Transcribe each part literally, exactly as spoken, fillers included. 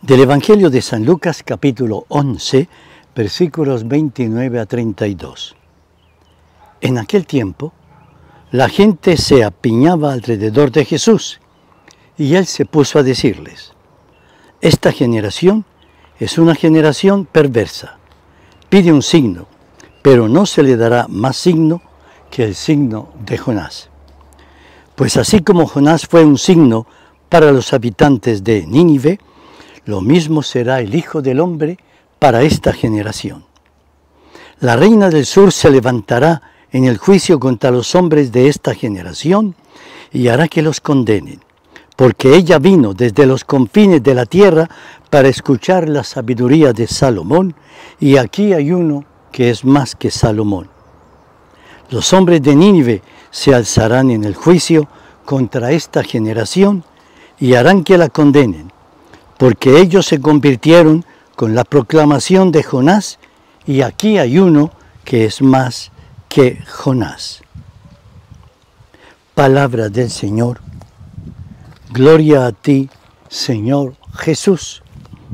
Del Evangelio de San Lucas, capítulo once, versículos veintinueve a treinta y dos. En aquel tiempo, la gente se apiñaba alrededor de Jesús, y él se puso a decirles: esta generación es una generación perversa. Pide un signo, pero no se le dará más signo que el signo de Jonás. Pues así como Jonás fue un signo para los habitantes de Nínive, lo mismo será el Hijo del Hombre para esta generación. La reina del sur se levantará en el juicio contra los hombres de esta generación y hará que los condenen, porque ella vino desde los confines de la tierra para escuchar la sabiduría de Salomón, y aquí hay uno que es más que Salomón. Los hombres de Nínive se alzarán en el juicio contra esta generación y harán que la condenen, porque ellos se convirtieron con la proclamación de Jonás, y aquí hay uno que es más que Jonás. Palabra del Señor. Gloria a ti, Señor Jesús.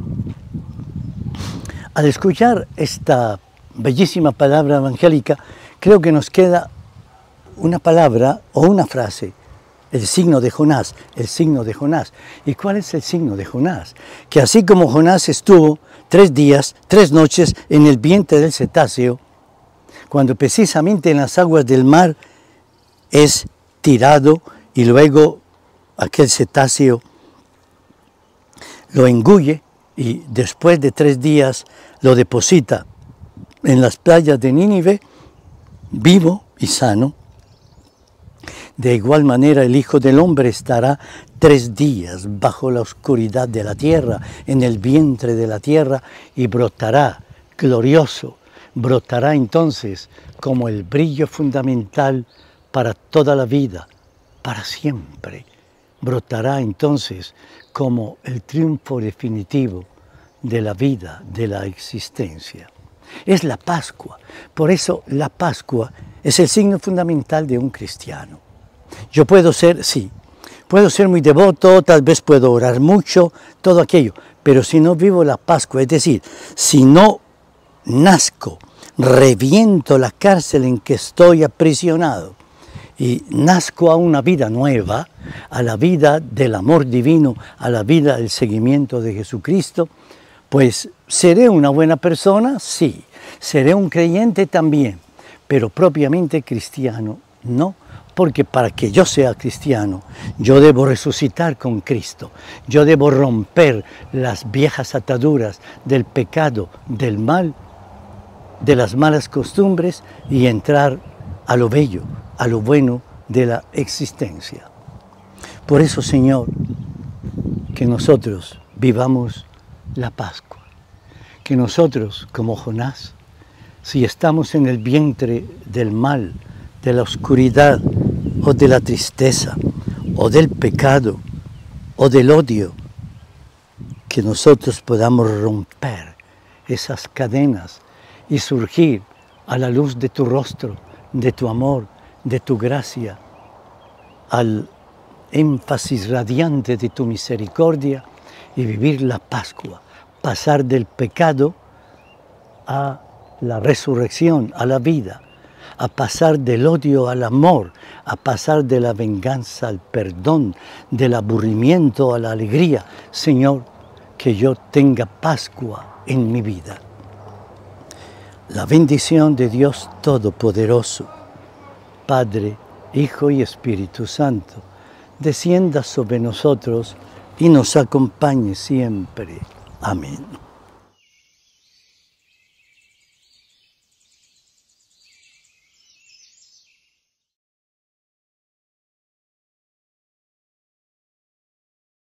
Al escuchar esta bellísima palabra evangélica, creo que nos queda una palabra o una frase: el signo de Jonás, el signo de Jonás. ¿Y cuál es el signo de Jonás? Que así como Jonás estuvo tres días, tres noches en el vientre del cetáceo, cuando precisamente en las aguas del mar es tirado y luego aquel cetáceo lo engulle y después de tres días lo deposita en las playas de Nínive, vivo y sano. De igual manera el Hijo del Hombre estará tres días bajo la oscuridad de la tierra, en el vientre de la tierra, y brotará glorioso, brotará entonces como el brillo fundamental para toda la vida, para siempre. Brotará entonces como el triunfo definitivo de la vida, de la existencia. Es la Pascua, por eso la Pascua es el signo fundamental de un cristiano. Yo puedo ser, sí, puedo ser muy devoto, tal vez puedo orar mucho, todo aquello, pero si no vivo la Pascua, es decir, si no nazco, reviento la cárcel en que estoy aprisionado y nazco a una vida nueva, a la vida del amor divino, a la vida del seguimiento de Jesucristo, pues seré una buena persona, sí, seré un creyente también, pero propiamente cristiano no. Porque para que yo sea cristiano, yo debo resucitar con Cristo. Yo debo romper las viejas ataduras del pecado, del mal, de las malas costumbres y entrar a lo bello, a lo bueno de la existencia. Por eso, Señor, que nosotros vivamos la Pascua. Que nosotros, como Jonás, si estamos en el vientre del mal, de la oscuridad, o de la tristeza, o del pecado, o del odio, que nosotros podamos romper esas cadenas y surgir a la luz de tu rostro, de tu amor, de tu gracia, al énfasis radiante de tu misericordia, y vivir la Pascua, pasar del pecado a la resurrección, a la vida, a pasar del odio al amor, a pasar de la venganza al perdón, del aburrimiento a la alegría. Señor, que yo tenga Pascua en mi vida. La bendición de Dios Todopoderoso, Padre, Hijo y Espíritu Santo, descienda sobre nosotros y nos acompañe siempre. Amén.